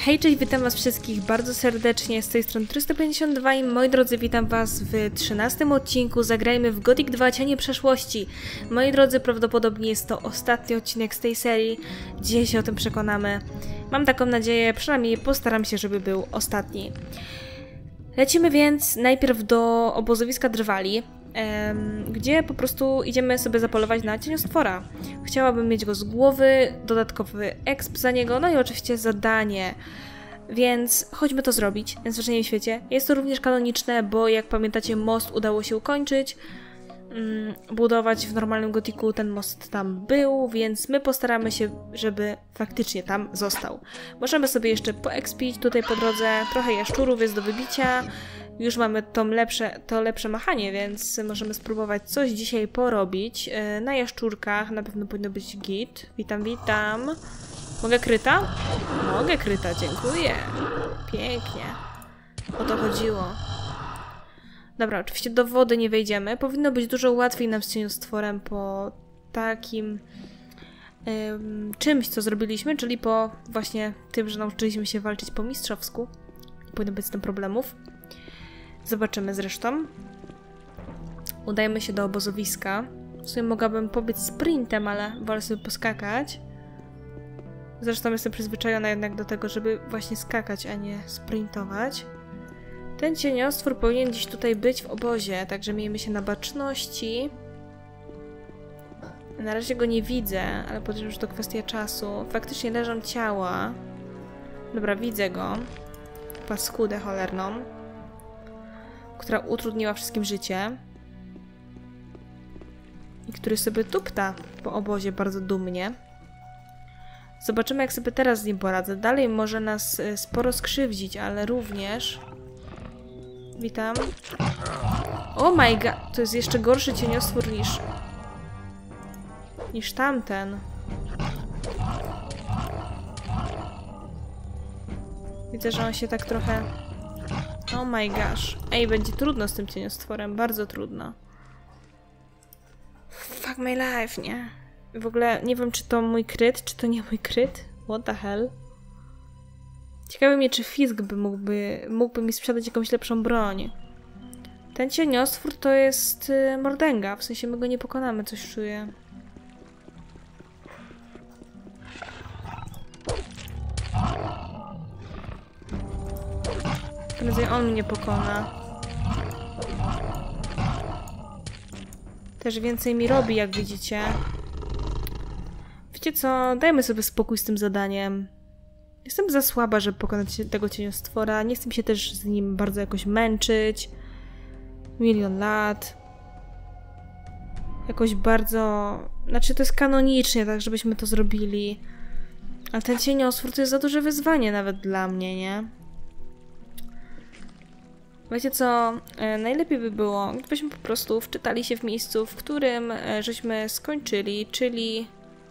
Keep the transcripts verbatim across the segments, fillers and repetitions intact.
Hej, cześć, witam was wszystkich bardzo serdecznie, z tej strony trzysta pięćdziesiąt dwa i moi drodzy, witam was w trzynastym odcinku Zagrajmy w Gothic dwa Cienie Przeszłości. Moi drodzy, prawdopodobnie jest to ostatni odcinek z tej serii, dzisiaj się o tym przekonamy. Mam taką nadzieję, przynajmniej postaram się, żeby był ostatni. Lecimy więc najpierw do obozowiska Drwali, gdzie po prostu idziemy sobie zapolować na cieniostwora. Chciałabym mieć go z głowy, dodatkowy exp za niego, no i oczywiście zadanie. Więc chodźmy to zrobić, na najzwyczajniej w świecie. Jest to również kanoniczne, bo jak pamiętacie, most udało się ukończyć. Budować w normalnym gotiku ten most tam był, więc my postaramy się, żeby faktycznie tam został. Możemy sobie jeszcze poekspić tutaj po drodze, trochę jaszczurów jest do wybicia. Już mamy to lepsze, to lepsze machanie, więc możemy spróbować coś dzisiaj porobić. Na jaszczurkach na pewno powinno być git. Witam, witam. Mogę kryta? Mogę kryta, dziękuję. Pięknie. O to chodziło. Dobra, oczywiście do wody nie wejdziemy. Powinno być dużo łatwiej nam z cieniostworem po takim ym, czymś, co zrobiliśmy, czyli po właśnie tym, że nauczyliśmy się walczyć po mistrzowsku. Nie powinno być z tym problemów. Zobaczymy zresztą. Udajemy się do obozowiska. W sumie mogłabym pobiec sprintem, ale wolę sobie poskakać. Zresztą jestem przyzwyczajona jednak do tego, żeby właśnie skakać, a nie sprintować. Ten cieniostwór powinien gdzieś tutaj być w obozie, także miejmy się na baczności. Na razie go nie widzę, ale podejrzewam, że to kwestia czasu. Faktycznie leżą ciała. Dobra, widzę go. Paskudę cholerną, która utrudniła wszystkim życie. I który sobie tupta po obozie bardzo dumnie. Zobaczymy, jak sobie teraz z nim poradzę. Dalej może nas sporo skrzywdzić, ale również... Witam. Oh my god, to jest jeszcze gorszy cieniostwór niż... niż tamten. Widzę, że on się tak trochę... Oh my gosh. Ej, będzie trudno z tym cieniostworem, bardzo trudno. Fuck my life, nie? W ogóle nie wiem, czy to mój kryt, czy to nie mój kryt. What the hell? Ciekawe mnie, czy Fisk by mógłby, mógłby mi sprzedać jakąś lepszą broń. Ten cieniostwór to jest y, mordęga, w sensie my go nie pokonamy, coś czuję. Prędzej on mnie pokona. Też więcej mi robi, jak widzicie. Wiecie co? Dajmy sobie spokój z tym zadaniem. Jestem za słaba, żeby pokonać tego cieniostwora. Nie chcę mi się też z nim bardzo jakoś męczyć. Milion lat. Jakoś bardzo... Znaczy to jest kanonicznie, tak, żebyśmy to zrobili. Ale ten cieniostwór to jest za duże wyzwanie nawet dla mnie, nie? Wiecie co? E, najlepiej by było, gdybyśmy po prostu wczytali się w miejscu, w którym e, żeśmy skończyli, czyli...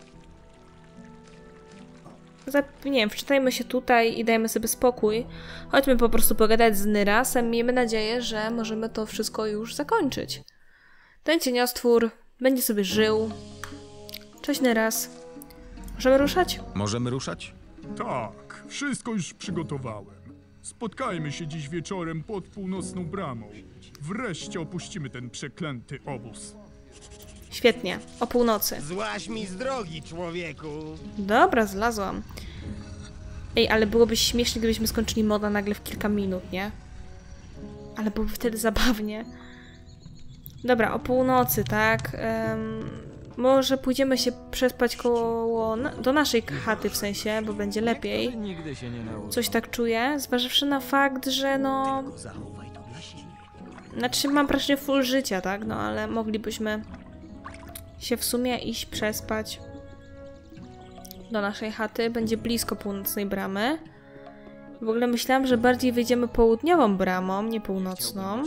Za, nie wiem, wczytajmy się tutaj i dajmy sobie spokój. Chodźmy po prostu pogadać z Nyrasem. Miejmy nadzieję, że możemy to wszystko już zakończyć. Ten cieniostwór będzie sobie żył. Cześć Nyras. Możemy ruszać? Możemy ruszać? Tak, wszystko już przygotowałem. Spotkajmy się dziś wieczorem pod północną bramą. Wreszcie opuścimy ten przeklęty obóz. Świetnie, o północy. Złaź mi z drogi, człowieku! Dobra, zlazłam. Ej, ale byłoby śmiesznie, gdybyśmy skończyli moda nagle w kilka minut, nie? Ale byłoby wtedy zabawnie. Dobra, o północy, tak? Um, może pójdziemy się przespać koło... Na do naszej chaty w sensie, bo będzie lepiej. Coś tak czuję, zważywszy na fakt, że no... Znaczy mam praktycznie full życia, tak? No ale moglibyśmy się w sumie iść przespać do naszej chaty. Będzie blisko północnej bramy. W ogóle myślałam, że bardziej wyjdziemy południową bramą, nie północną.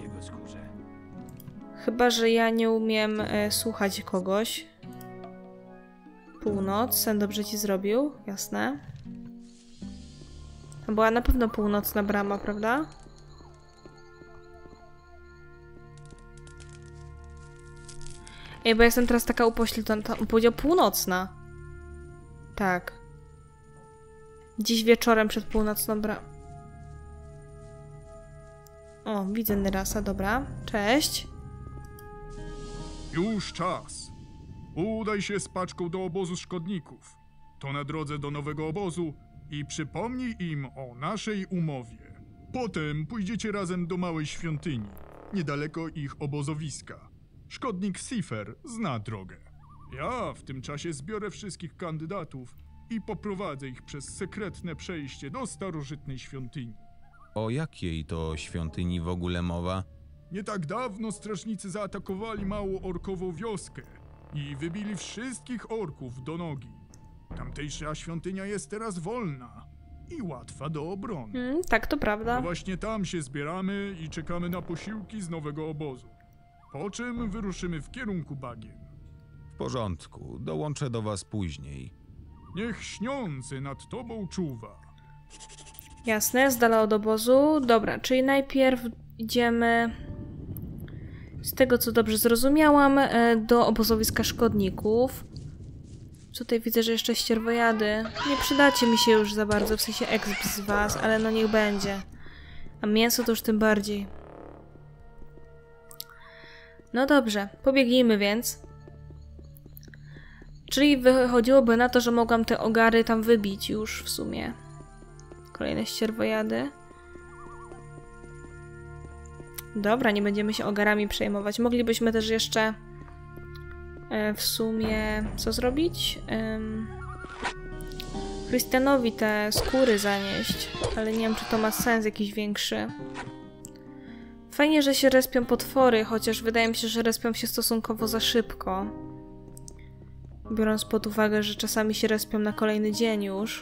Chyba że ja nie umiem e, słuchać kogoś. Północ, sen dobrze ci zrobił, jasne. To była na pewno północna brama, prawda? Ej, bo jestem teraz taka upośledzona, on powiedział północna. Tak. Dziś wieczorem przed północną bramą. O, widzę Nyrasa, dobra. Cześć. Już czas. Udaj się z paczką do obozu szkodników. To na drodze do nowego obozu i przypomnij im o naszej umowie. Potem pójdziecie razem do małej świątyni, niedaleko ich obozowiska. Szkodnik Sifer zna drogę. Ja w tym czasie zbiorę wszystkich kandydatów i poprowadzę ich przez sekretne przejście do starożytnej świątyni. O jakiej to świątyni w ogóle mowa? Nie tak dawno strażnicy zaatakowali małą orkową wioskę i wybili wszystkich orków do nogi. Tamtejsza świątynia jest teraz wolna i łatwa do obrony. Mm, tak, to prawda. No właśnie tam się zbieramy i czekamy na posiłki z nowego obozu. Po czym wyruszymy w kierunku bagien. W porządku, dołączę do was później. Niech śniący nad tobą czuwa. Jasne, z dala od obozu. Dobra, czyli najpierw idziemy, z tego co dobrze zrozumiałam, do obozowiska szkodników. Tutaj widzę, że jeszcze ścierwojady. Nie przydacie mi się już za bardzo, w sensie exp z was, ale no niech będzie. A mięso to już tym bardziej. No dobrze, pobiegnijmy więc. Czyli wychodziłoby na to, że mogłam te ogary tam wybić już w sumie. Kolejne ścierwojady. Dobra, nie będziemy się ogarami przejmować. Moglibyśmy też jeszcze e, w sumie co zrobić? Ym, Christianowi te skóry zanieść, ale nie wiem, czy to ma sens jakiś większy. Fajnie, że się respią potwory, chociaż wydaje mi się, że respią się stosunkowo za szybko. Biorąc pod uwagę, że czasami się respią na kolejny dzień już.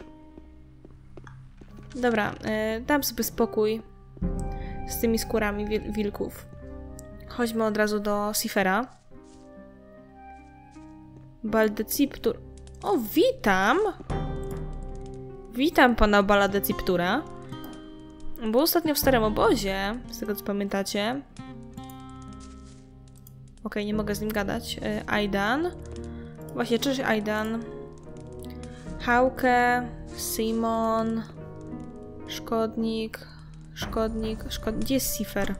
Dobra, yy, dam sobie spokój z tymi skórami wil wilków. Chodźmy od razu do Sifera. Baldeciptur. O, witam! Witam pana Baldeciptura. Był ostatnio w starym obozie, z tego co pamiętacie. Okej, nie mogę z nim gadać. Yy, Aidan. Właśnie, cześć Aidan. Hauke, Simon, Szkodnik, Szkodnik, Szkodnik. Gdzie jest Sifer?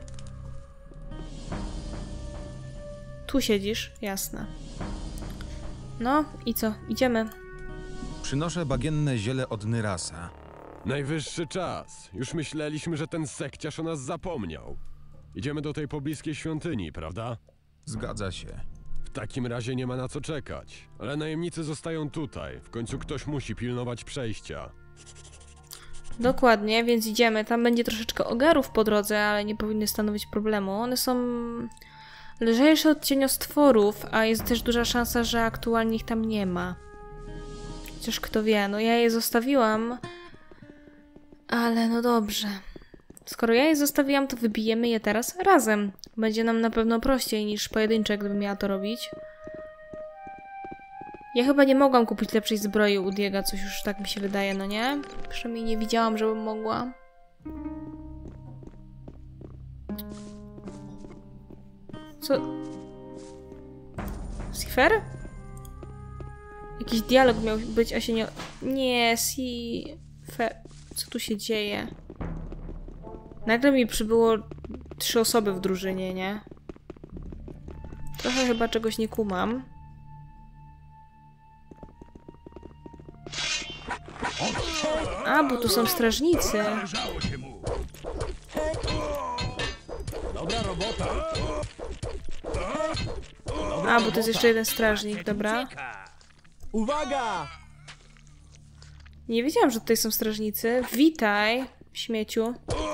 Tu siedzisz? Jasne. No i co? Idziemy. Przynoszę bagienne ziele od Nyrasa. Najwyższy czas. Już myśleliśmy, że ten sekciarz o nas zapomniał. Idziemy do tej pobliskiej świątyni, prawda? Zgadza się. W takim razie nie ma na co czekać. Ale najemnicy zostają tutaj. W końcu ktoś musi pilnować przejścia. Dokładnie, więc idziemy. Tam będzie troszeczkę ogarów po drodze, ale nie powinny stanowić problemu. One są lżejsze od cieniostworów, a jest też duża szansa, że aktualnie ich tam nie ma. Chociaż kto wie, no ja je zostawiłam. Ale no dobrze. Skoro ja je zostawiłam, to wybijemy je teraz razem. Będzie nam na pewno prościej niż pojedyncze, gdybym miała to robić. Ja chyba nie mogłam kupić lepszej zbroi u Diega, coś już tak mi się wydaje, no nie? Przynajmniej nie widziałam, żebym mogła. Co? Sifer? Jakiś dialog miał być, a się nie... Nie, Sifer... Co tu się dzieje? Nagle mi przybyło trzy osoby w drużynie, nie? Trochę chyba czegoś nie kumam. A, bo tu są strażnicy. Dobra robota. A, bo to jest jeszcze jeden strażnik, dobra. Uwaga! Nie wiedziałam, że tutaj są strażnicy. Witaj, śmieciu.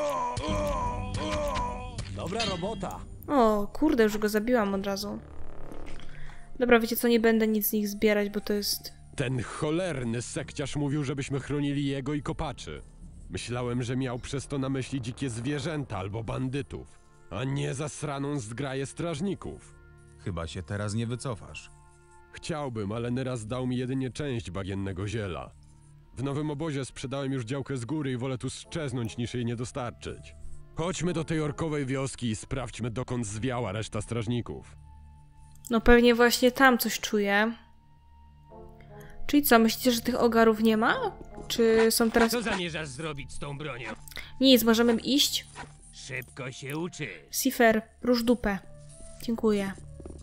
Dobra robota. O, kurde, już go zabiłam od razu. Dobra, wiecie co, nie będę nic z nich zbierać, bo to jest... Ten cholerny sekciarz mówił, żebyśmy chronili jego i kopaczy. Myślałem, że miał przez to na myśli dzikie zwierzęta albo bandytów, a nie zasraną zgraję strażników. Chyba się teraz nie wycofasz. Chciałbym, ale Nyras dał mi jedynie część bagiennego ziela. W nowym obozie sprzedałem już działkę z góry i wolę tu szczeznąć, niż jej nie dostarczyć. Chodźmy do tej orkowej wioski i sprawdźmy, dokąd zwiała reszta strażników. No pewnie właśnie tam coś czuję. Czyli co, myślicie, że tych ogarów nie ma? Czy są teraz... Co zamierzasz zrobić z tą bronią? Nic, możemy iść? Szybko się uczysz. Sifer, rusz dupę. Dziękuję.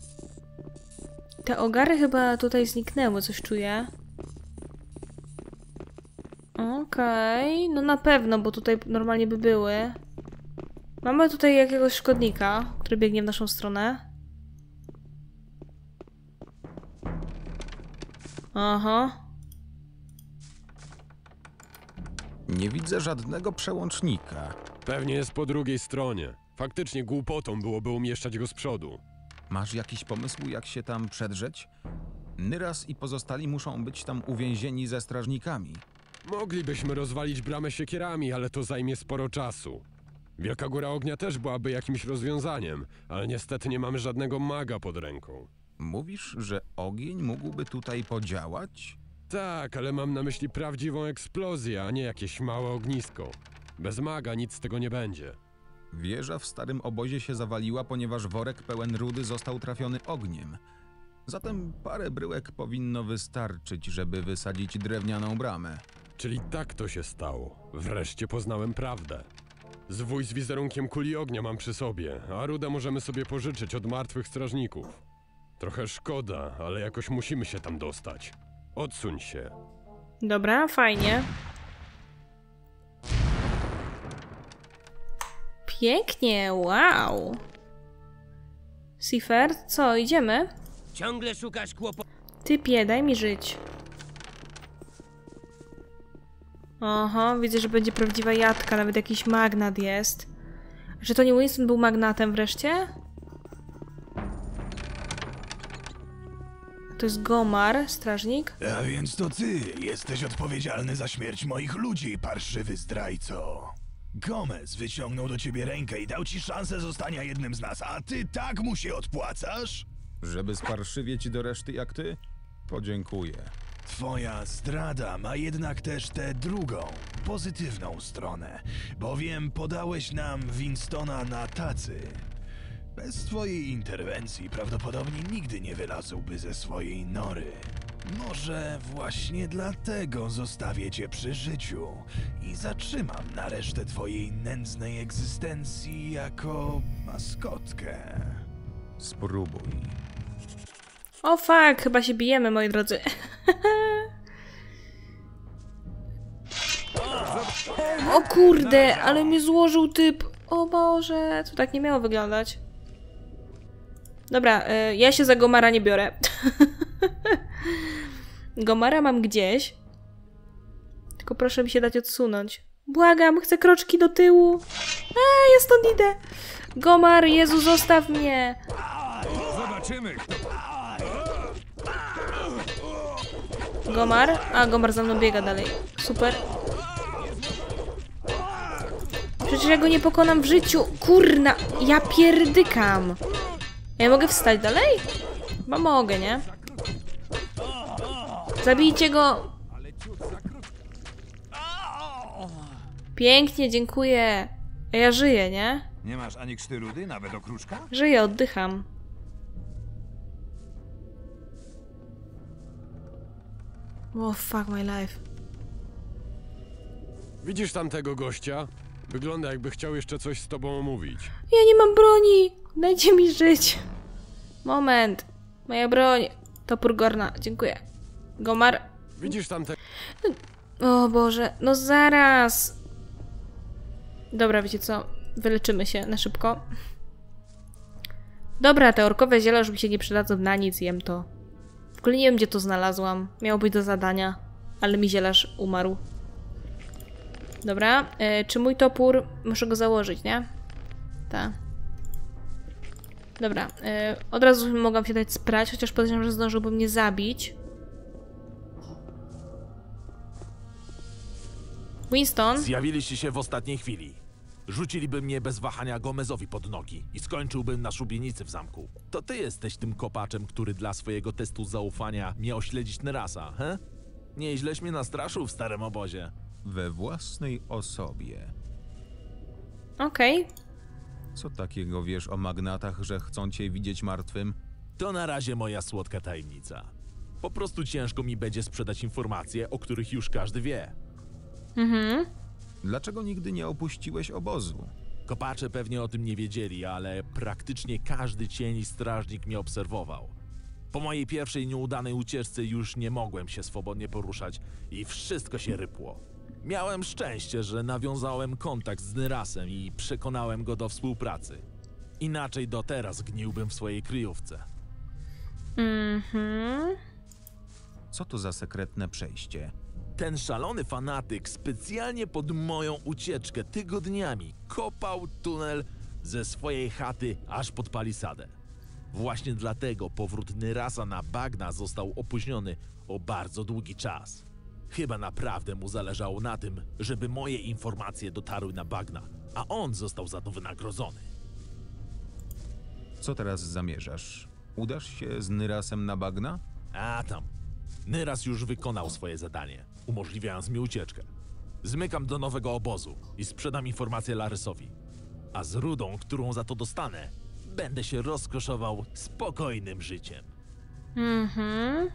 Te ogary chyba tutaj zniknęły, coś czuję. Okej, okay. No na pewno, bo tutaj normalnie by były. Mamy tutaj jakiegoś szkodnika, który biegnie w naszą stronę. Aha. Nie widzę żadnego przełącznika. Pewnie jest po drugiej stronie. Faktycznie głupotą byłoby umieszczać go z przodu. Masz jakiś pomysł, jak się tam przedrzeć? Nyras i pozostali muszą być tam uwięzieni ze strażnikami. Moglibyśmy rozwalić bramę siekierami, ale to zajmie sporo czasu. Wielka Góra Ognia też byłaby jakimś rozwiązaniem, ale niestety nie mamy żadnego maga pod ręką. Mówisz, że ogień mógłby tutaj podziałać? Tak, ale mam na myśli prawdziwą eksplozję, a nie jakieś małe ognisko. Bez maga nic z tego nie będzie. Wieża w starym obozie się zawaliła, ponieważ worek pełen rudy został trafiony ogniem. Zatem parę bryłek powinno wystarczyć, żeby wysadzić drewnianą bramę. Czyli tak to się stało. Wreszcie poznałem prawdę. Zwój z wizerunkiem kuli ognia mam przy sobie, a rudę możemy sobie pożyczyć od martwych strażników. Trochę szkoda, ale jakoś musimy się tam dostać. Odsuń się. Dobra, fajnie. Pięknie, wow. Sifer, co, idziemy? Ciągle szukasz kłopo... Typie, daj mi żyć. Aha, widzę, że będzie prawdziwa jadka, nawet jakiś magnat jest. Czy to nie Winston był magnatem wreszcie? To jest Gomar, strażnik. A więc to ty jesteś odpowiedzialny za śmierć moich ludzi, parszywy zdrajco. Gomez wyciągnął do ciebie rękę i dał ci szansę zostania jednym z nas, a ty tak mu się odpłacasz? Żeby sparszywieć do reszty jak ty? Podziękuję. Twoja zdrada ma jednak też tę drugą, pozytywną stronę, bowiem podałeś nam Winstona na tacy. Bez twojej interwencji prawdopodobnie nigdy nie wylazłby ze swojej nory. Może właśnie dlatego zostawię cię przy życiu i zatrzymam na resztę twojej nędznej egzystencji jako maskotkę. Spróbuj. O fuck, chyba się bijemy, moi drodzy. O kurde, ale mnie złożył typ. O Boże, to tak nie miało wyglądać. Dobra, y, ja się za Gomara nie biorę. Gomara mam gdzieś. Tylko proszę mi się dać odsunąć. Błagam, chcę kroczki do tyłu. A, ja stąd idę. Gomar, Jezu, zostaw mnie. Zobaczymy. Gomar? A, Gomar za mną biega dalej. Super. Przecież ja go nie pokonam w życiu. Kurna, ja pierdykam. Ja mogę wstać dalej? Chyba mogę, nie? Zabijcie go. Pięknie, dziękuję. A ja żyję, nie? Nie masz ani krzty rudy, nawet okruszka? Żyję, oddycham. Oh, fuck my life. Widzisz tamtego gościa? Wygląda, jakby chciał jeszcze coś z tobą omówić. Ja nie mam broni! Dajcie mi żyć. Moment. Moja broń. Topór Gorna. Dziękuję. Gomar. Widzisz tamtego... O Boże. No zaraz. Dobra, wiecie co? Wyleczymy się na szybko. Dobra, te orkowe ziele już mi się nie przydadzą na nic. Jem to. W ogóle nie wiem, gdzie to znalazłam. Miało być do zadania. Ale mi zielarz umarł. Dobra. E, czy mój topór... Muszę go założyć, nie? Tak. Dobra. E, od razu mogłam się dać sprać, chociaż podejrzewam, że zdążyłby mnie zabić. Winston? Zjawiliście się w ostatniej chwili. Rzuciliby mnie bez wahania Gomezowi pod nogi i skończyłbym na szubienicy w zamku. To ty jesteś tym kopaczem, który dla swojego testu zaufania miał śledzić Nyrasa, he? Nieźleś mnie nastraszył w starym obozie. We własnej osobie. Okej. Okay. Co takiego wiesz o magnatach, że chcą cię widzieć martwym? To na razie moja słodka tajemnica. Po prostu ciężko mi będzie sprzedać informacje, o których już każdy wie. Mhm. Dlaczego nigdy nie opuściłeś obozu? Kopacze pewnie o tym nie wiedzieli, ale praktycznie każdy cień i strażnik mnie obserwował. Po mojej pierwszej nieudanej ucieczce już nie mogłem się swobodnie poruszać i wszystko się rypło. Miałem szczęście, że nawiązałem kontakt z Nyrasem i przekonałem go do współpracy. Inaczej do teraz gniłbym w swojej kryjówce. Mhm. Co to za sekretne przejście? Ten szalony fanatyk specjalnie pod moją ucieczkę tygodniami kopał tunel ze swojej chaty aż pod palisadę. Właśnie dlatego powrót Nyrasa na bagna został opóźniony o bardzo długi czas. Chyba naprawdę mu zależało na tym, żeby moje informacje dotarły na bagna, a on został za to wynagrodzony. Co teraz zamierzasz? Udasz się z Nyrasem na bagna? A tam. Nyras już wykonał swoje zadanie, umożliwiając mi ucieczkę. Zmykam do nowego obozu i sprzedam informację Laresowi. A z rudą, którą za to dostanę, będę się rozkoszował spokojnym życiem. Mhm.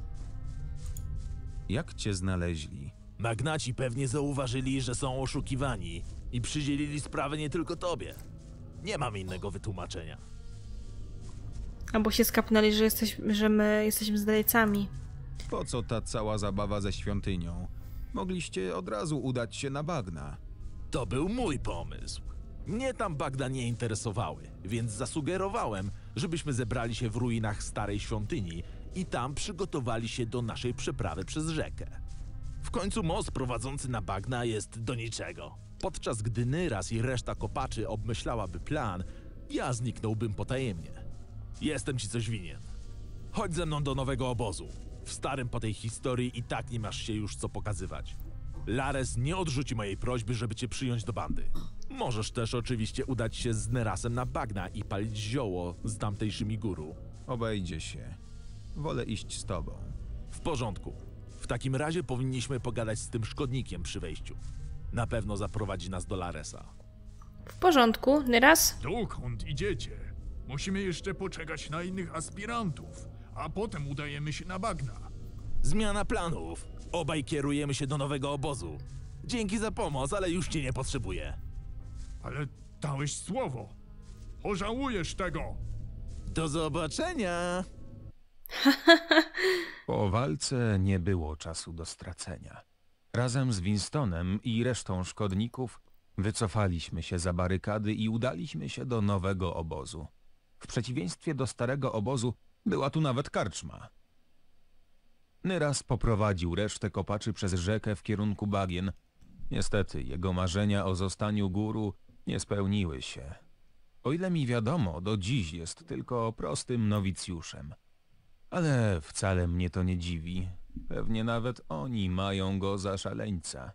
Jak cię znaleźli? Magnaci pewnie zauważyli, że są oszukiwani i przydzielili sprawę nie tylko tobie. Nie mam innego wytłumaczenia. Albo się skapnęli, że, jesteś, że my jesteśmy zdrajcami. Po co ta cała zabawa ze świątynią? Mogliście od razu udać się na bagna. To był mój pomysł. Mnie tam bagna nie interesowały, więc zasugerowałem, żebyśmy zebrali się w ruinach starej świątyni i tam przygotowali się do naszej przeprawy przez rzekę. W końcu most prowadzący na bagna jest do niczego. Podczas gdy Nyras i reszta kopaczy obmyślałaby plan, ja zniknąłbym potajemnie. Jestem ci coś winien. Chodź ze mną do nowego obozu. W starym po tej historii i tak nie masz się już co pokazywać. Lares nie odrzuci mojej prośby, żeby cię przyjąć do bandy. Możesz też oczywiście udać się z Nyrasem na bagna i palić zioło z tamtejszymi guru. Obejdzie się. Wolę iść z tobą. W porządku. W takim razie powinniśmy pogadać z tym szkodnikiem przy wejściu. Na pewno zaprowadzi nas do Laresa. W porządku, Nyras? Dokąd idziecie? Musimy jeszcze poczekać na innych aspirantów, a potem udajemy się na bagna. Zmiana planów. Obaj kierujemy się do nowego obozu. Dzięki za pomoc, ale już cię nie potrzebuję. Ale dałeś słowo. Pożałujesz tego. Do zobaczenia! Po walce nie było czasu do stracenia. Razem z Winstonem i resztą szkodników wycofaliśmy się za barykady i udaliśmy się do nowego obozu. W przeciwieństwie do starego obozu była tu nawet karczma. Nyras poprowadził resztę kopaczy przez rzekę w kierunku bagien. Niestety jego marzenia o zostaniu guru nie spełniły się. O ile mi wiadomo, do dziś jest tylko prostym nowicjuszem. Ale wcale mnie to nie dziwi. Pewnie nawet oni mają go za szaleńca.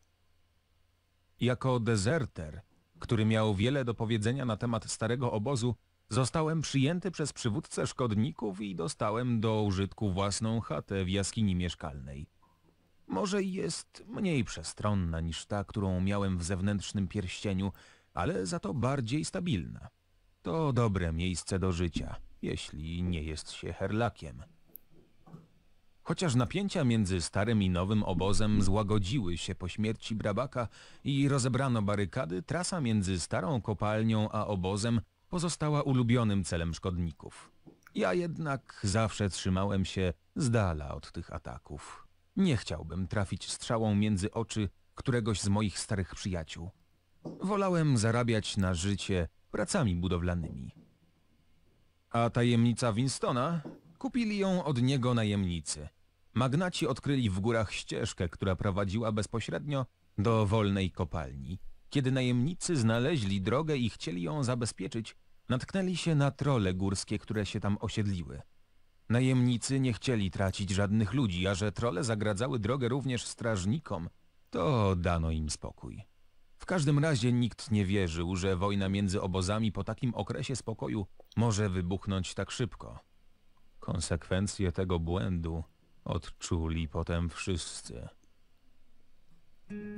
Jako dezerter, który miał wiele do powiedzenia na temat starego obozu, zostałem przyjęty przez przywódcę szkodników i dostałem do użytku własną chatę w jaskini mieszkalnej. Może i jest mniej przestronna niż ta, którą miałem w zewnętrznym pierścieniu, ale za to bardziej stabilna. To dobre miejsce do życia, jeśli nie jest się herlakiem. Chociaż napięcia między starym i nowym obozem złagodziły się po śmierci Brabaka i rozebrano barykady, trasa między starą kopalnią a obozem pozostała ulubionym celem szkodników. Ja jednak zawsze trzymałem się z dala od tych ataków. Nie chciałbym trafić strzałą między oczy któregoś z moich starych przyjaciół. Wolałem zarabiać na życie pracami budowlanymi. A tajemnica Winstona? Kupili ją od niego najemnicy. Magnaci odkryli w górach ścieżkę, która prowadziła bezpośrednio do wolnej kopalni. Kiedy najemnicy znaleźli drogę i chcieli ją zabezpieczyć, natknęli się na trolle górskie, które się tam osiedliły. Najemnicy nie chcieli tracić żadnych ludzi, a że trolle zagradzały drogę również strażnikom, to dano im spokój. W każdym razie nikt nie wierzył, że wojna między obozami po takim okresie spokoju może wybuchnąć tak szybko. Konsekwencje tego błędu odczuli potem wszyscy.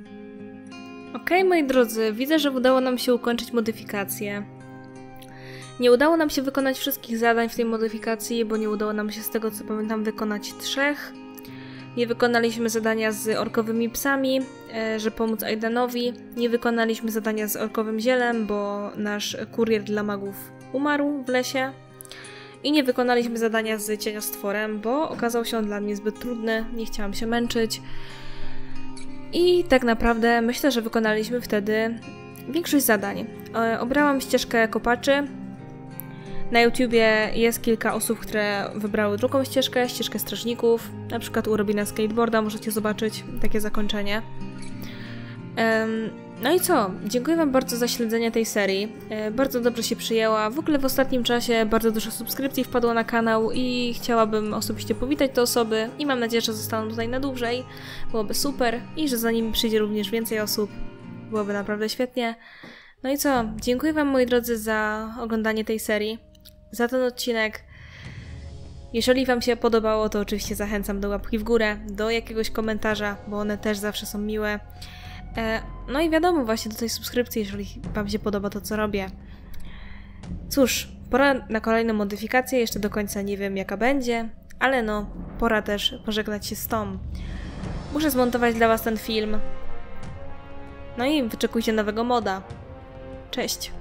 Okej, moi drodzy, widzę, że udało nam się ukończyć modyfikację. Nie udało nam się wykonać wszystkich zadań w tej modyfikacji, bo nie udało nam się z tego co pamiętam wykonać trzech. Nie wykonaliśmy zadania z orkowymi psami, e, żeby pomóc Aidanowi. Nie wykonaliśmy zadania z orkowym zielem, bo nasz kurier dla magów umarł w lesie. I nie wykonaliśmy zadania z cieniostworem, bo okazał się on dla mnie zbyt trudny, nie chciałam się męczyć. I tak naprawdę myślę, że wykonaliśmy wtedy większość zadań. E, obrałam ścieżkę kopaczy. Na YouTubie jest kilka osób, które wybrały drugą ścieżkę, ścieżkę strażników. Na przykład u Robina Skateboarda możecie zobaczyć takie zakończenie. Um, no i co? Dziękuję wam bardzo za śledzenie tej serii. E, bardzo dobrze się przyjęła. W ogóle w ostatnim czasie bardzo dużo subskrypcji wpadło na kanał i chciałabym osobiście powitać te osoby i mam nadzieję, że zostaną tutaj na dłużej. Byłoby super i że za nimi przyjdzie również więcej osób. Byłoby naprawdę świetnie. No i co? Dziękuję wam, moi drodzy, za oglądanie tej serii, za ten odcinek. Jeżeli wam się podobało, to oczywiście zachęcam do łapki w górę, do jakiegoś komentarza, bo one też zawsze są miłe. E, no i wiadomo, właśnie do tej subskrypcji, jeżeli wam się podoba to, co robię. Cóż, pora na kolejną modyfikację, jeszcze do końca nie wiem jaka będzie, ale no, pora też pożegnać się z tą. Muszę zmontować dla was ten film. No i wyczekujcie nowego moda. Cześć!